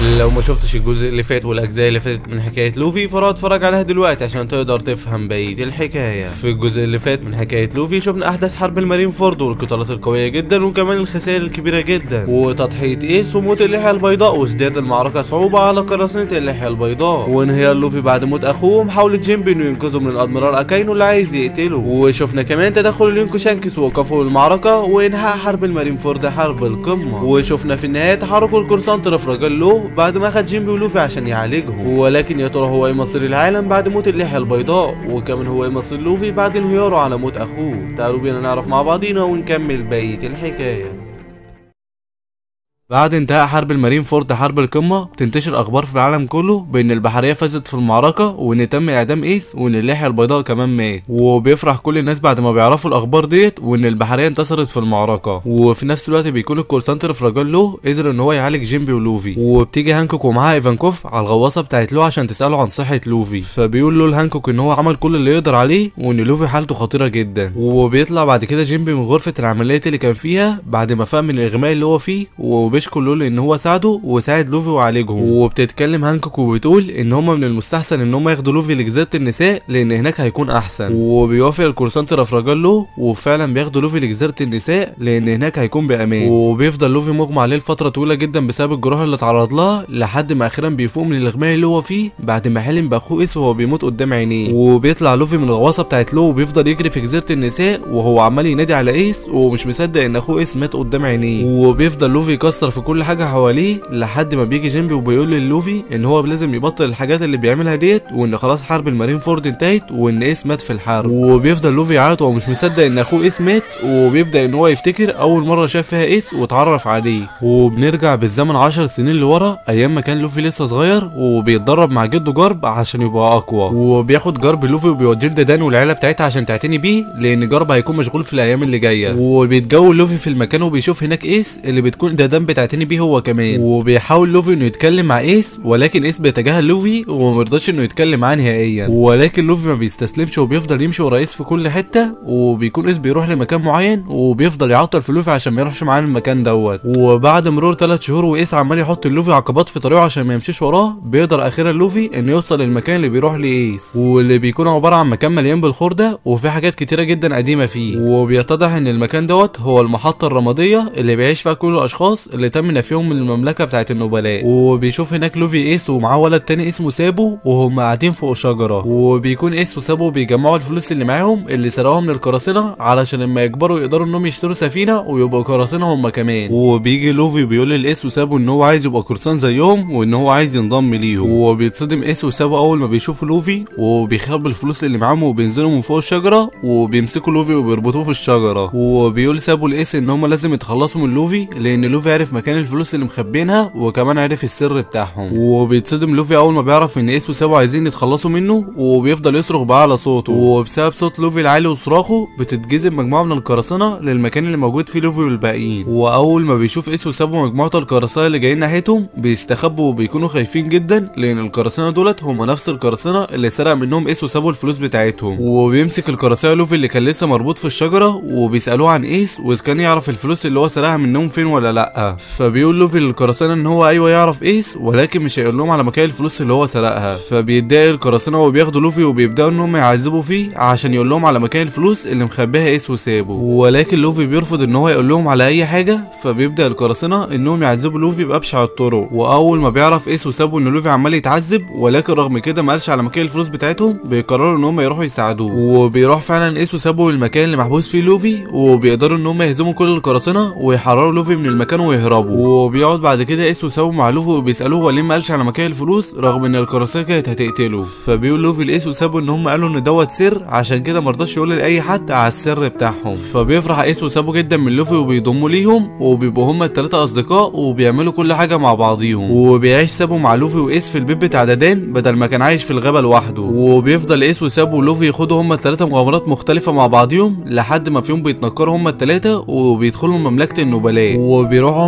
لو ما شفتش الجزء اللي فات والاجزاء اللي فاتت من حكايه لوفي فروح اتفرج عليها دلوقتي عشان تقدر تفهم بقيه الحكايه. في الجزء اللي فات من حكايه لوفي شفنا احداث حرب المارين فورد والقتالات القويه جدا وكمان الخسائر الكبيره جدا وتضحيه ايس وموت اللحيه البيضاء وازدياد المعركه صعوبه على قراصنه اللحيه البيضاء وانهيار لوفي بعد موت اخوه ومحاوله جيمبي انه ينقذه من الادميرال اكاينو اللي عايز يقتله. وشفنا كمان تدخل اليونكو شانكس ووقفوا المعركه وانهاء حرب المارين فورد حرب القمه. وشفنا في النهايه تحرك القرصان رفراجيلو بعد ما اخد جيمبي ولوفي عشان يعالجهم. ولكن يا ترى هو ايه مصير العالم بعد موت اللحيه البيضاء وكمان هو ايه مصير لوفي بعد انهياره على موت اخوه؟ تعالوا بينا نعرف مع بعضينا ونكمل بقيه الحكايه. بعد انتهاء حرب المارين فورد حرب القمة بتنتشر اخبار في العالم كله بان البحرية فازت في المعركة وان تم اعدام ايس وان اللحية البيضاء كمان مات. وبيفرح كل الناس بعد ما بيعرفوا الاخبار ديت وان البحرية انتصرت في المعركة. وفي نفس الوقت بيكون الكورسانت رفراجيلو قدر ان هو يعالج جيمبي ولوفي. وبتيجي هانكوك ومعاها ايفانكوف على الغواصة بتاعت لو عشان تسأله عن صحة لوفي. فبيقول له لهانكوك ان هو عمل كل اللي يقدر عليه وان لوفي حالته خطيرة جدا. وبيطلع بعد كده جيمبي من غرفة العمليات اللي كان فيها بعد ما فاق من الاغماء اللي هو فيه وبيشكر لول ان هو ساعده وساعد لوفي وعالجهم. وبتتكلم هانكوك وبتقول ان هما من المستحسن ان هما ياخدوا لوفي لجزيرة النساء لان هناك هيكون احسن. وبيوافق الكورسانت رفراجيلو وفعلا بياخدوا لوفي لجزيرة النساء لان هناك هيكون بامان. وبيفضل لوفي مغمى عليه لفترة طويلة جدا بسبب الجروح اللي اتعرض لها لحد ما اخيرا بيفوق من الاغماء اللي هو فيه بعد ما حلم باخوه ايس وهو بيموت قدام عينيه. وبيطلع لوفي من الغواصة بتاعت لو وبيفضل يجري في جزيرة النساء وهو عمال ينادي على ايس ومش مصدق ان اخوه ايس مات قدام عينيه. وبيفضل لوفي يكسر في كل حاجة حواليه لحد ما بيجي جيمبي وبيقول للوفي ان هو لازم يبطل الحاجات اللي بيعملها ديت وان خلاص حرب المارين فورد انتهت وان ايس مات في الحرب. وبيفضل لوفي يعيط وهو مش مصدق ان اخوه ايس مات وبيبدا ان هو يفتكر اول مره شاف فيها ايس واتعرف عليه. وبنرجع بالزمن 10 سنين لورا ايام ما كان لوفي لسه صغير وبيتدرب مع جده جارب عشان يبقى اقوى. وبياخد جارب لوفي وبيوديه لدان والعيله بتاعتها عشان تعتني بيه لان جارب هيكون مشغول في الايام اللي جايه. وبيتجول لوفي في المكان وبيشوف هناك ايس اللي بتكون دان بتعتني بيه هو كمان. وبيحاول لوفي انه يتكلم مع ايس ولكن ايس بيتجاهل لوفي ومرضاش انه يتكلم معاه نهائيا. ولكن لوفي ما بيستسلمش وبيفضل يمشي ورا ايس في كل حته. وبيكون ايس بيروح لمكان معين وبيفضل يعطل في لوفي عشان ما يروحش معاه المكان دوت. وبعد مرور 3 شهور وايس عمال يحط لوفي عقبات في طريقه عشان ما يمشيش وراه بيقدر اخيرا لوفي انه يوصل للمكان اللي بيروح ليه ايس واللي بيكون عباره عن مكان مليان بالخرده وفي حاجات كتيره جدا قديمه فيه. وبيتضح ان المكان دوت هو المحطه الرماديه اللي بيعيش فيها كل الاشخاص اللي تم نفيهم من المملكه بتاعه النبلاء. وبيشوف هناك لوفي ايس ومعاه ولد تاني اسمه سابو وهم قاعدين فوق شجره. وبيكون ايس وسابو بيجمعوا الفلوس اللي معاهم اللي سرقوها من القراصنه علشان لما يكبروا يقدروا انهم يشتروا سفينه ويبقوا قراصنه هم كمان. وبيجي لوفي بيقول لايس وسابو ان هو عايز يبقى قرصان زيهم وان هو عايز ينضم ليهم. وبيتصدم ايس وسابو اول ما بيشوفوا لوفي وبيخبوا الفلوس اللي معاهم وبينزلوا من فوق الشجره وبيمسكوا لوفي وبيربطوه في الشجره. وبيقول سابو لايس ان هم لازم يتخلصوا من لوفي لان لوفي عرف مكان الفلوس اللي مخبينها وكمان عرف السر بتاعهم. وبيتصدم لوفي اول ما بيعرف ان ايس وسابو عايزين يتخلصوا منه وبيفضل يصرخ بأعلى صوته. وبسبب صوت لوفي العالي وصراخه بتتجذب مجموعه من القراصنه للمكان اللي موجود فيه لوفي والباقيين. واول ما بيشوف ايس وسابو مجموعه القراصنه اللي جايين ناحيتهم بيستخبوا وبيكونوا خايفين جدا لان القراصنه دولت هم نفس القراصنه اللي سرق منهم ايس وسابو الفلوس بتاعتهم. وبيمسك القراصنه لوفي اللي كان لسه مربوط في الشجره وبيسالوه عن ايس واذا كان يعرف الفلوس اللي هو سرقها منهم فين ولا لا. فبيقول لوفي للقراصنه ان هو ايوه يعرف ايس ولكن مش هيقول لهم على مكان الفلوس اللي هو سرقها. فبيتضايق القراصنه وبياخدوا لوفي وبيبداوا ان هم يعذبوا فيه عشان يقول لهم على مكان الفلوس اللي مخبيها ايس وسابو. ولكن لوفي بيرفض ان هو يقول لهم على اي حاجه. فبيبدا القراصنه انهم يعذبوا لوفي بابشع الطرق. واول ما بيعرف ايس وسابو ان لوفي عمال يتعذب ولكن رغم كده ما قالش على مكان الفلوس بتاعتهم بيقرروا ان هم يروحوا يساعدوه. وبيروح فعلا ايس وسابو للمكان اللي محبوس فيه لوفي وبيقدروا ان هم يهزموا كل القراصنه ويحرروا لوفي من المكان ويهربوا. وبيقعد بعد كده ايس وسابو مع لوفي وبيسالوه هو ليه ما قالش على مكان الفلوس رغم ان القراصنه كانت هتقتله. فبيقول لوفي لايس وسابو ان هم قالوا ان دوت سر عشان كده مرضاش يقول لاي حد على السر بتاعهم. فبيفرح ايس وسابو جدا من لوفي وبيضموا ليهم وبيبقوا هم الثلاثه اصدقاء وبيعملوا كل حاجه مع بعضيهم. وبيعيش سابو مع لوفي وايس في البيت بتاع دادان بدل ما كان عايش في الغابه لوحده. وبيفضل ايس وسابو ولوفي ياخدوا هم الثلاثه مغامرات مختلفه مع بعضيهم لحد ما فيهم بيتنكروا هم الثلاثه وبيدخلوا مملكه النبلاء. وبيروحوا هم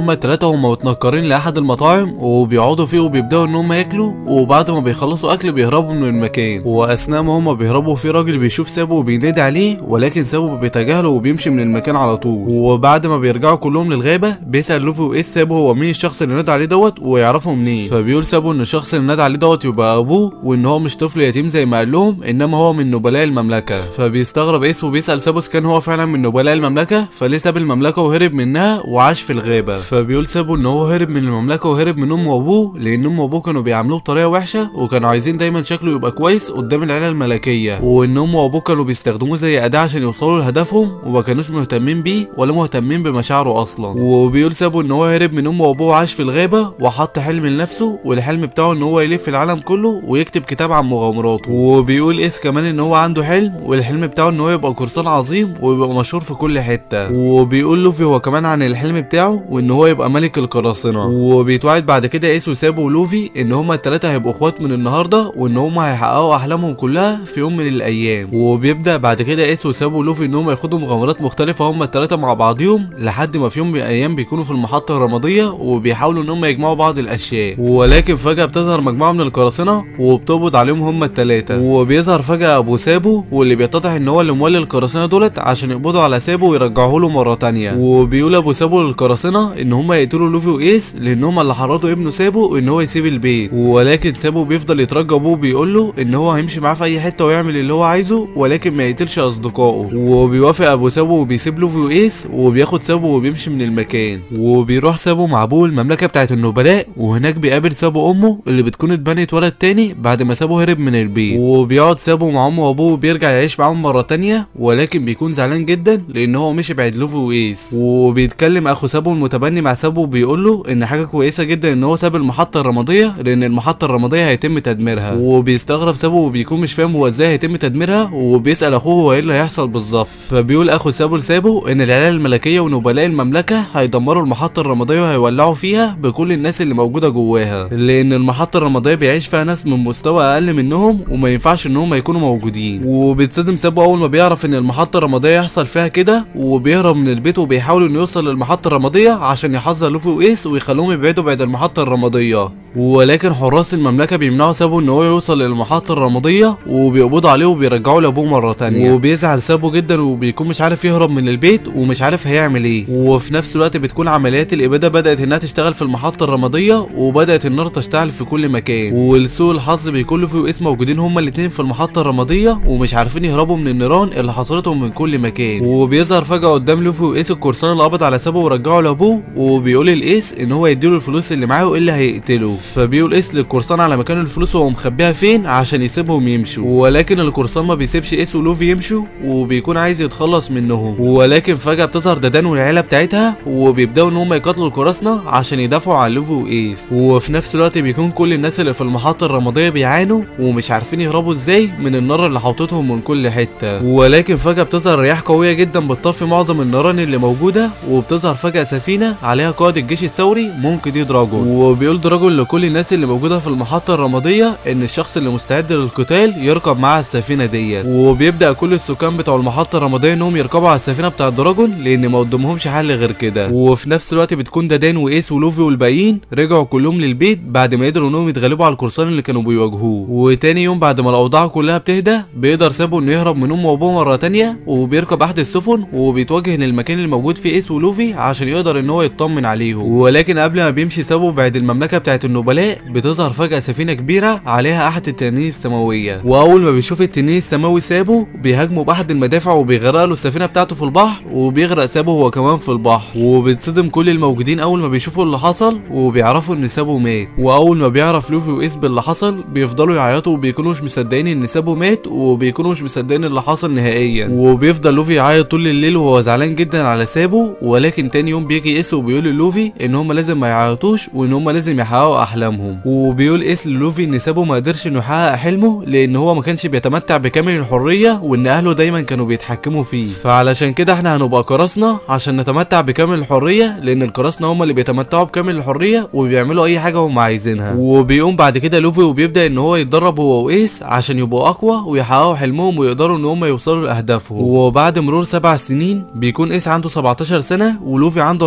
هما التلاتة هما متنكرين لاحد المطاعم وبيقعدوا فيه وبيبداوا ان هما ياكلوا، وبعد ما بيخلصوا اكل بيهربوا من المكان. واثناء ما هما بيهربوا في راجل بيشوف سابو وبينادي عليه، ولكن سابو بيتجاهله وبيمشي من المكان على طول. وبعد ما بيرجعوا كلهم للغابه بيسال لوفي وايس سابو هو مين الشخص اللي نادى عليه دوت ويعرفه منين. فبيقول سابو ان الشخص اللي نادى عليه دوت يبقى ابوه، وان هو مش طفل يتيم زي ما قال لهم، انما هو من نبلاء المملكه. فبيستغرب ايس وبيسال سابو كان هو فعلا من نبلاء المملكه، فليه ساب المملكه وهرب منها وعاش في الغابه. فبيقول سابو ان هو هرب من المملكه وهرب من امه وابوه، لان امه وابوه كانوا بيعاملوه بطريقه وحشه وكانوا عايزين دايما شكله يبقى كويس قدام العيله الملكيه، وان امه وابوه كانوا بيستخدموه زي اداه عشان يوصلوا لهدفهم، وما كانوش مهتمين بيه ولا مهتمين بمشاعره اصلا. وبيقول سابو ان هو هرب من امه وابوه وعاش في الغابه وحط حلم لنفسه، والحلم بتاعه ان هو يلف العالم كله ويكتب كتاب عن مغامراته. وبيقول ايس كمان ان هو عنده حلم، والحلم بتاعه ان هو يبقى قرصان عظيم ويبقى مشهور في كل حته. وبيقول لوفي هو كمان عن الحلم بتاعه وان هو يبقى ملك القراصنه. وبيتوعد بعد كده ايس وسابو ولوفي ان هما التلاته هيبقوا اخوات من النهارده، وان هما هيحققوا احلامهم كلها في يوم من الايام. وبيبدا بعد كده ايس وسابو ولوفي ان هما ياخدوا مغامرات مختلفه هما التلاته مع بعضيهم، لحد ما في يوم من الايام بيكونوا في المحطه الرماديه وبيحاولوا ان هما يجمعوا بعض الاشياء. ولكن فجاه بتظهر مجموعه من القراصنه وبتقبض عليهم هما التلاته. وبيظهر فجاه ابو سابو، واللي بيتضح ان هو اللي مولي القراصنه دولت عشان يقبضوا على سابو ويرجعوه له مره تانيه. وبيقول ابو سابو للقراصنه ان هما يقتلوا لوفي وايس لان هما اللي حرضوا ابنه سابو ان هو يسيب البيت. ولكن سابو بيفضل يترجى ابوه، بيقول له ان هو هيمشي معاه في اي حته ويعمل اللي هو عايزه، ولكن ما يقتلش اصدقائه. وبيوافق ابو سابو وبيسيب لوفي وايس، وبياخد سابو وبيمشي من المكان. وبيروح سابو مع ابوه المملكه بتاعه النبلاء، وهناك بيقابل سابو امه اللي بتكون اتبنت ولد تاني بعد ما سابو هرب من البيت. وبيقعد سابو مع امه وابوه وبيرجع يعيش معاهم مره تانيه، ولكن بيكون زعلان جدا لان هو مشي بعد لوفي وايس. وبيتكلم اخو سابو المتبني مع سابو وبيقول له ان حاجه كويسه جدا ان هو ساب المحطه الرماديه، لان المحطه الرماديه هيتم تدميرها. وبيستغرب سابو وبيكون مش فاهم هو ازاي هيتم تدميرها، وبيسال اخوه هو ايه اللي هيحصل بالظبط. فبيقول اخو سابو لسابو ان العيله الملكيه ونبلاء المملكه هيدمروا المحطه الرماديه وهيولعوا فيها بكل الناس اللي موجوده جواها، لان المحطه الرماديه بيعيش فيها ناس من مستوى اقل منهم وما ينفعش ان هم يكونوا موجودين. وبيتصدم سابو اول ما بيعرف ان المحطه الرماديه يحصل فيها كده، وبيهرب من البيت وبيحاول انه يوصل للمحطه الرماديه عشان يحذر لوفي وايس ويخلوهم يبعدوا بعد المحطه الرماديه. ولكن حراس المملكه بيمنعوا سابو ان هو يوصل للمحطه الرماديه، وبيقبضوا عليه وبيرجعوا لابوه مره تانية. وبيزعل سابو جدا وبيكون مش عارف يهرب من البيت ومش عارف هيعمل ايه. وفي نفس الوقت بتكون عمليات الاباده بدات انها تشتغل في المحطه الرماديه، وبدات النار تشتعل في كل مكان. ولسوء الحظ بيكون لوفي وايس موجودين هما الاثنين في المحطه الرماديه ومش عارفين يهربوا من النيران اللي حصلتهم من كل مكان. وبيظهر فجاه قدام لوفي وايس القرصان اللي قبض على سابو ورجعه لابوه، وبيقول لايس ان هو يديله الفلوس اللي معاه والا هيقتله. فبيقول ايس للقرصان على مكان الفلوس وهو مخبيها فين عشان يسيبهم يمشوا، ولكن القرصان ما بيسيبش ايس ولوفي يمشوا وبيكون عايز يتخلص منهم. ولكن فجاه بتظهر ددان والعيله بتاعتها وبيبداوا ان هم يقاتلوا القراصنه عشان يدافعوا عن لوفي وايس. وفي نفس الوقت بيكون كل الناس اللي في المحطه الرماديه بيعانوا ومش عارفين يهربوا ازاي من النار اللي حاططهم من كل حته. ولكن فجاه بتظهر رياح قويه جدا بتطفي معظم النيران اللي موجوده، وبتظهر فجاه سفينه عليها قائد الجيش الثوري مونك دي دراجون. وبيقول دراجون لكل الناس اللي موجوده في المحطه الرماديه ان الشخص اللي مستعد للقتال يركب معاه السفينه ديت. وبيبدا كل السكان بتوع المحطه الرماديه انهم يركبوا على السفينه بتاع دراجون لان ما قدامهمش حل غير كده. وفي نفس الوقت بتكون ددان وايس ولوفي والباقيين رجعوا كلهم للبيت بعد ما قدروا انهم يتغلبوا على القرصان اللي كانوا بيواجهوه. وتاني يوم بعد ما الاوضاع كلها بتهدى بيقدر سابو انه يهرب من امه وابوه مره تانيه، وبيركب احد السفن وبيتوجه للمكان اللي موجود فيه ايس ولوفي عشان يقدر ان هو يطمن عليهم. ولكن قبل ما بيمشي سابو بعد المملكه بتاعت النبلاء بتظهر فجاه سفينه كبيره عليها احد التنانين السماويه. واول ما بيشوف التنين السماوي سابو بيهاجموا باحد المدافع وبيغرق له السفينه بتاعته في البحر، وبيغرق سابو هو كمان في البحر. وبتصدم كل الموجودين اول ما بيشوفوا اللي حصل وبيعرفوا ان سابو مات. واول ما بيعرف لوفي وايس باللي حصل بيفضلوا يعيطوا وبيكونوا مش مصدقين ان سابو مات، وبيكونوا مش مصدقين اللي حصل نهائيا. وبيفضل لوفي يعيط طول الليل وهو زعلان جدا على سابو. ولكن تاني يوم بيجي ايس وبيقول للوفي ان هم لازم ما يعيطوش وان هم لازم يحققوا احلامهم. وبيقول ايس للوفي ان سابو ما قدرش انه يحقق حلمه لان هو ما كانش بيتمتع بكامل الحريه، وان اهله دايما كانوا بيتحكموا فيه. فعلشان كده احنا هنبقى قراصنه عشان نتمتع بكامل الحريه، لان القراصنه هم اللي بيتمتعوا بكامل الحريه وبيعملوا اي حاجه هم عايزينها. وبيقوم بعد كده لوفي وبيبدا ان هو يتدرب هو وايس عشان يبقوا اقوى ويحققوا حلمهم ويقدروا ان هم يوصلوا لاهدافهم. وبعد مرور 7 سنين بيكون ايس عنده 17 سنه ولوفي عنده 14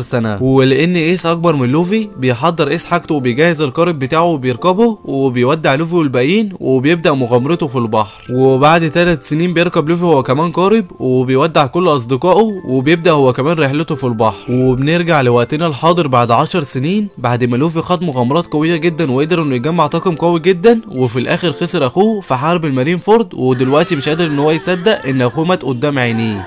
سنة. ولان ايس اكبر من لوفي بيحضر ايس حاجته وبيجهز القارب بتاعه وبيركبه وبيودع لوفي والباقيين وبيبدأ مغامرته في البحر. وبعد 3 سنين بيركب لوفي هو كمان قارب وبيودع كل اصدقائه وبيبدأ هو كمان رحلته في البحر. وبنرجع لوقتنا الحاضر بعد 10 سنين بعد ما لوفي خد مغامرات قوية جدا وقدر انه يجمع طاقم قوي جدا، وفي الاخر خسر اخوه في حرب المارين فورد، ودلوقتي مش قادر ان هو يصدق ان اخوه مات قدام عينيه.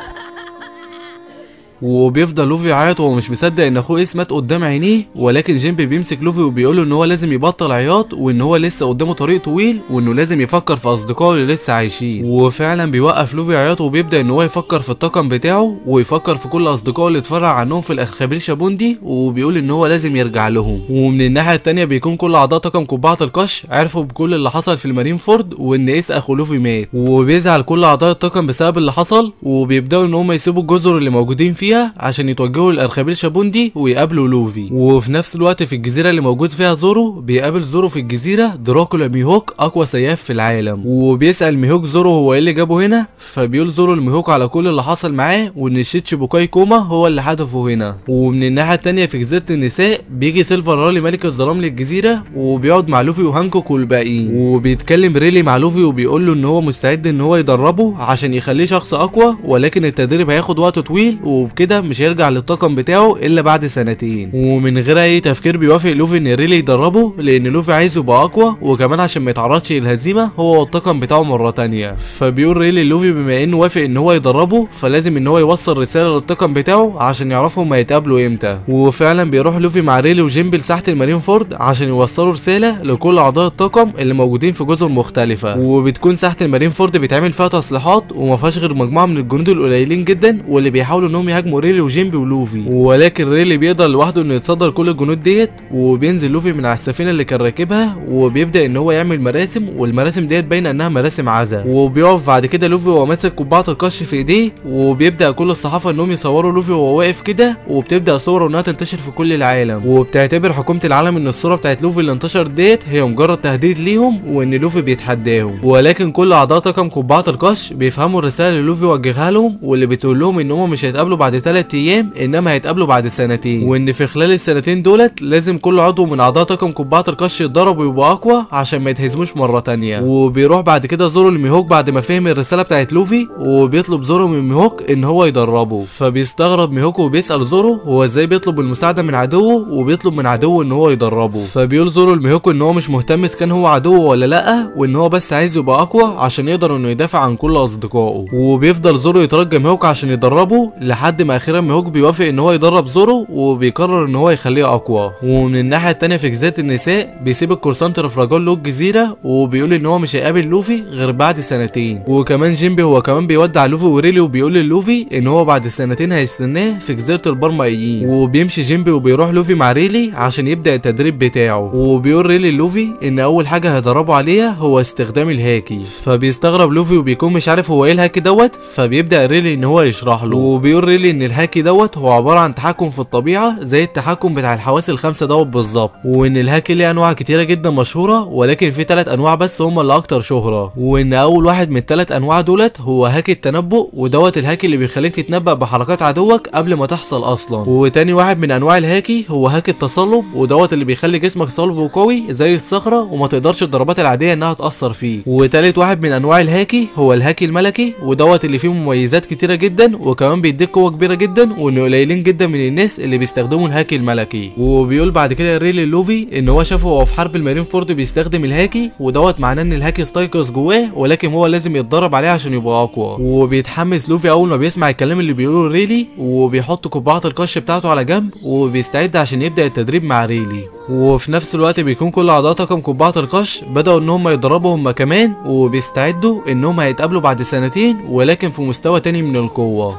وبيفضل لوفي يعيط وهو مش مصدق ان اخوه ايس مات قدام عينيه، ولكن جيمبي بيمسك لوفي وبيقوله ان هو لازم يبطل عياط وان هو لسه قدامه طريق طويل وانه لازم يفكر في اصدقائه اللي لسه عايشين. وفعلا بيوقف لوفي عياط وبيبدا ان هو يفكر في الطاقم بتاعه ويفكر في كل اصدقائه اللي اتفرع عنهم في الاخابيل شابوندي، وبيقول ان هو لازم يرجع لهم. ومن الناحيه الثانيه بيكون كل اعضاء طاقم قبعه القش عرفوا بكل اللي حصل في المارين فورد وان ايس اخو لوفي مات، وبيزعل كل اعضاء الطاقم بسبب اللي حصل، وبيبداوا ان هم يسيبوا الجزر اللي موجودين فيها عشان يتوجهوا للارخبيل شابوندي ويقابلوا لوفي. وفي نفس الوقت في الجزيره اللي موجود فيها زورو بيقابل زورو في الجزيره دراكولا ميهوك اقوى سياف في العالم، وبيسال ميهوك زورو هو ايه اللي جابه هنا، فبيقول زورو لميهوك على كل اللي حصل معاه وان الشيتشيبوكاي كوما هو اللي حدفه هنا. ومن الناحيه الثانيه في جزيره النساء بيجي سيلفر رالي ملك الظلام للجزيره وبيقعد مع لوفي وهانكوك والباقيين، وبيتكلم ريلي مع لوفي وبيقول له ان هو مستعد ان هو يدربه عشان يخليه شخص اقوى، ولكن التدريب هياخد وقت طويل وبكده مش هيرجع للطاقم بتاعه الا بعد سنتين. ومن غير اي تفكير بيوافق لوفي ان ريلي يدربه لان لوفي عايزه يبقى اقوى وكمان عشان ما يتعرضش للهزيمه هو والطاقم بتاعه مره تانية. فبيقول ريلي لوفي بما انه وافق ان هو يدربه فلازم ان هو يوصل رساله للطاقم بتاعه عشان يعرفوا هما يتقابلوا امتى. وفعلا بيروح لوفي مع ريلي وجيمبي لساحه المارين فورد عشان يوصلوا رساله لكل اعضاء الطاقم اللي موجودين في جزر مختلفه. وبتكون ساحه المارين فورد بيتعمل فيها تصليحات وما فيهاش غير مجموعه من الجنود القليلين جدا واللي بيحاولوا انهم يهاجموا ريلي وجيمبي ولوفي، ولكن ريلي بيقدر لوحده انه يتصدر كل الجنود ديت. وبينزل لوفي من على السفينه اللي كان راكبها وبيبدا ان هو يعمل مراسم، والمراسم ديت باينه انها مراسم عزا. وبيقف بعد كده لوفي وهو ماسك قبعه القش في ايديه، وبيبدا كل الصحافه انهم يصوروا لوفي وهو واقف كده، وبتبدا صوره انها تنتشر في كل العالم، وبتعتبر حكومه العالم ان الصوره بتاعت لوفي اللي انتشرت ديت هي مجرد تهديد ليهم وان لوفي بيتحداهم. ولكن كل اعضاء طاقم قبعه القش بيفهموا الرساله اللي لوفي وجهها لهم، واللي بتقول لهم ان هم مش هيتقابلوا بعد 3 ايام انما هيتقابلوا بعد سنتين، وان في خلال السنتين دولت لازم كل عضو من اعضاء طاقم قبعه القش يتدرب ويبقى اقوى عشان ما يتهزموش مره تانية. وبيروح بعد كده زورو لميهوك بعد ما فهم الرساله بتاعت لوفي، وبيطلب زورو من ميهوك ان هو يدربه. فبيستغرب ميهوك وبيسال زورو هو ازاي بيطلب المساعده من عدوه وبيطلب من عدوه ان هو يدربه. فبيقول زورو لميهوك ان هو مش مهتم اذا كان هو عدوه ولا لا، وان هو بس عايز يبقى اقوى عشان يقدر انه يدافع عن كل اصدقائه. وبيفضل زورو يترجى ميهوك عشان يدربه لحد ما اخيرا ميهوك بيوافق ان هو يدرب زورو وبيقرر ان هو يخليه اقوى. ومن الناحيه الثانيه في جزيره النساء بيسيب الكورسانت رفراجون له الجزيره وبيقول ان هو مش هيقابل لوفي غير بعد سنتين. وكمان جيمبي هو كمان بيودع لوفي وريلي وبيقول للوفي ان هو بعد سنتين هيستناه في جزيره البرمائيين. وبيمشي جيمبي وبيروح لوفي مع ريلي عشان يبدا التدريب بتاعه، وبيقول ريلي لوفي ان اول حاجه هيدربه عليها هو استخدام الهاكي. فبيستغرب لوفي وبيكون مش عارف هو ايه الهاكي دوت، فبيبدا ريلي ان هو يشرح له، وبيقول ريلي ان الهاكي دوت هو عباره عن تحكم في الطبيعه زي التحكم بتاع الحواس الخمسه دوت بالظبط، وان الهاكي ليه انواع كتيره جدا مشهوره ولكن في 3 انواع بس هم اللي اكتر شهره، وان اول واحد من ال3 انواع دولت هو هاكي التنبؤ، ودوت الهاكي اللي بيخليك تتنبأ بحركات عدوك قبل ما تحصل اصلا. وتاني واحد من انواع الهاكي هو هاكي التصلب، ودوت اللي بيخلي جسمك صلب وقوي زي الصخره وما تقدرش الضربات العاديه انها تاثر فيه. وتالت واحد من انواع الهاكي هو الهاكي الملكي، ودوت اللي فيه مميزات كتيره جدا وكمان بيديك قوه كبيره جدا، وانه قليلين جدا من الناس اللي بيستخدموا الهاكي الملكي. وبيقول بعد كده ريلي لوفي ان هو شافه وهو في حرب المارين فورد بيستخدم الهاكي، ودوت معناه ان الهاكي استيقظ جواه ولكن هو لازم يتدرب عليه عشان يبقى اقوى. وبيتحمس لوفي اول ما بيسمع الكلام اللي بيقوله ريلي، وبيحط قبعه القش بتاعته على جنب وبيستعد عشان يبدا التدريب مع ريلي. وفي نفس الوقت بيكون كل اعضاء طاقم قبعه القش بداوا ان هم يتدربوا هم كمان، وبيستعدوا ان هم هيتقابلوا بعد سنتين ولكن في مستوى تاني من القوه.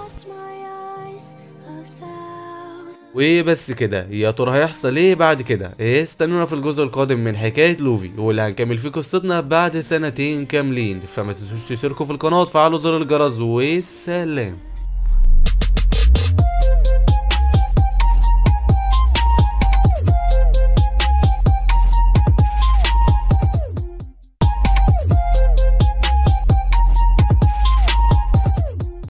وبس كده، يا ترى هيحصل ايه بعد كده؟ استنونا في الجزء القادم من حكايه لوفي، واللي هنكمل فيه قصتنا بعد سنتين كاملين. فما تنسوش تشتركوا في القناه وتفعلوا زر الجرس، والسلام.